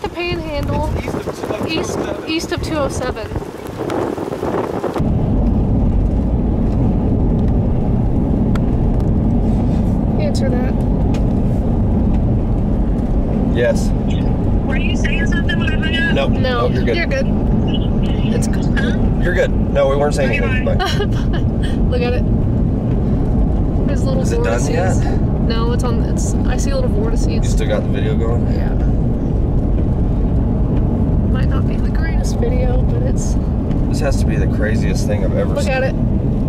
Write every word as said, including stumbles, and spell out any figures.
the Panhandle. East of, east, east of two oh seven. Answer that. Yes. Were you saying something when I hung up? No. No, no you're good. You're good. It's good. Huh? You're good. No, we weren't saying Okay, anything. bye. Bye. Look at it. There's little Is it done vortices. yet? No, it's on. It's. I see little vortices. You still got the video going? Yeah. Might not be the greatest video, but it's. This has to be the craziest thing I've ever Look seen. at it.